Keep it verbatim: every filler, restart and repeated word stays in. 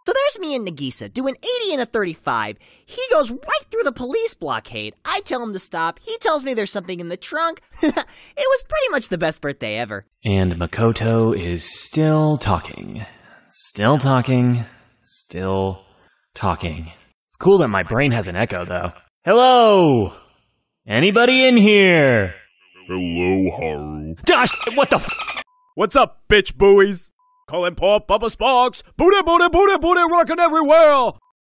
So there's me and Nagisa doing eighty and a thirty-five. He goes right through the police blockade. I tell him to stop. He tells me there's something in the trunk. It was pretty much the best birthday ever. And Makoto is still talking. Still talking. Still talking. It's cool that my brain has an echo, though. Hello? Anybody in here? Hello, Haru. Gosh, what the f- What's up, bitch buoys? Calling Pop Bubba Sparks. Booty, booty, booty, booty, rockin' everywhere.